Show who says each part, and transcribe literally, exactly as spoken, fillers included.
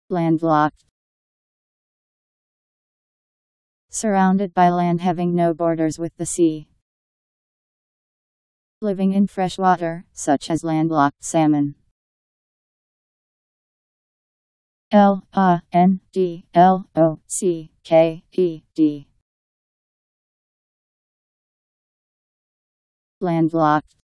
Speaker 1: Landlocked. Surrounded by land, having no borders with the sea. Living in fresh water, such as landlocked salmon. L A N D L O C K E D. Landlocked.